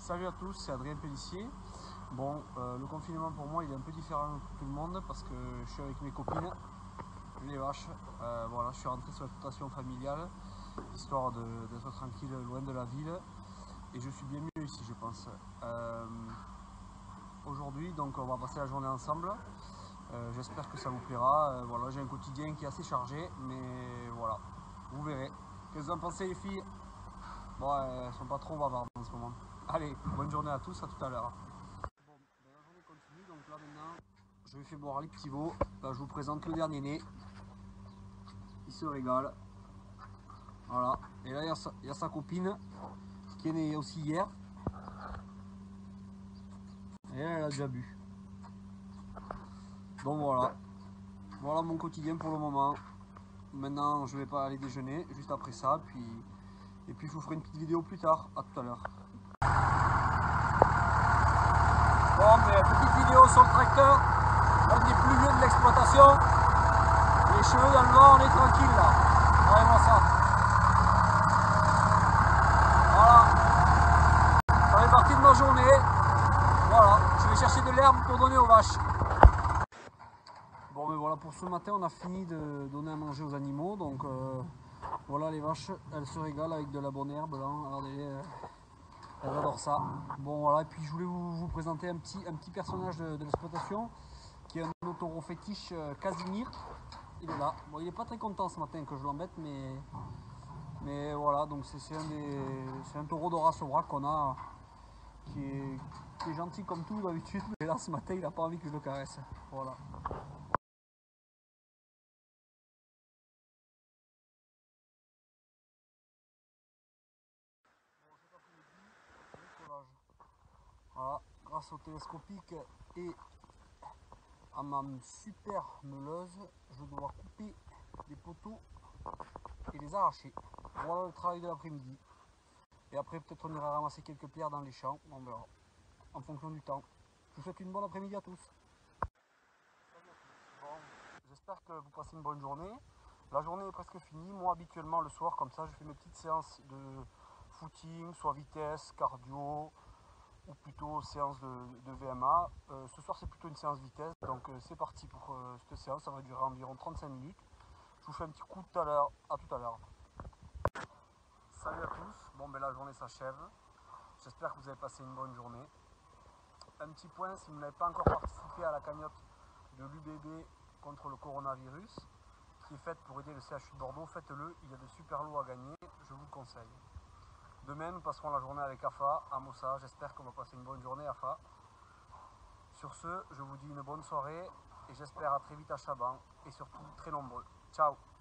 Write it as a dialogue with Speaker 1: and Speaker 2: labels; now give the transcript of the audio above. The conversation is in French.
Speaker 1: Salut à tous, c'est Adrien Pellissier. Bon, le confinement pour moi il est un peu différent que tout le monde parce que je suis avec mes copines, les vaches. Voilà, je suis rentré sur l'exploitation familiale, histoire d'être tranquille loin de la ville. Et je suis bien mieux ici, je pense. Aujourd'hui, donc on va passer la journée ensemble. J'espère que ça vous plaira. Voilà, j'ai un quotidien qui est assez chargé, mais voilà, vous verrez. Qu'est-ce que vous en pensez les filles? Bon, elles sont pas trop bavardes en ce moment. Allez, bonne journée à tous, à tout à l'heure. Bon, la journée continue, donc là maintenant, je vais faire boire les petits veaux. Là, je vous présente le dernier né. Il se régale. Voilà. Et là, il y a sa copine qui est née aussi hier. Et elle a déjà bu. Donc voilà. Voilà mon quotidien pour le moment. Maintenant, je vais pas aller déjeuner, juste après ça. Et puis, je vous ferai une petite vidéo plus tard. À tout à l'heure. Bon, mais petite vidéo sur le tracteur. Un des plus vieux de l'exploitation. Les cheveux dans le vent, on est tranquille là. Regardez-moi ça. Voilà. Ça fait partie de ma journée. Voilà. Je vais chercher de l'herbe pour donner aux vaches. Bon, mais voilà, pour ce matin, on a fini de donner à manger aux animaux. Donc voilà, les vaches, elles se régalent avec de la bonne herbe là. Regardez. Elles adorent ça. Bon voilà, et puis je voulais vous présenter un petit personnage de l'exploitation qui est un taureau fétiche, Casimir. Il est là. Bon, il n'est pas très content ce matin que je l'embête, mais voilà, donc c'est un taureau de race Aubrac qu'on a qui est gentil comme tout d'habitude, mais là ce matin il n'a pas envie que je le caresse. Voilà. Voilà, grâce au télescopique et à ma super meuleuse, je dois couper des poteaux et les arracher. Voilà le travail de l'après-midi. Et après peut-être on ira ramasser quelques pierres dans les champs, on verra, en fonction du temps. Je vous souhaite une bonne après-midi à tous. Bon, j'espère que vous passez une bonne journée. La journée est presque finie. Moi habituellement le soir comme ça je fais mes petites séances de footing, soit vitesse, cardio, ou plutôt séance de VMA. Ce soir c'est plutôt une séance vitesse, donc c'est parti pour cette séance, ça va durer environ 35 minutes. Je vous fais un petit coup tout à l'heure, à tout à l'heure. Salut à tous, bon ben la journée s'achève, j'espère que vous avez passé une bonne journée. Un petit point, si vous n'avez pas encore participé à la cagnotte de l'UBB contre le coronavirus, qui est faite pour aider le CHU de Bordeaux, faites-le, il y a de super lots à gagner, je vous le conseille. Demain, nous passerons la journée avec AFA à Mossa. J'espère qu'on va passer une bonne journée, AFA. Sur ce, je vous dis une bonne soirée et j'espère à très vite à Chaban et surtout très nombreux. Ciao!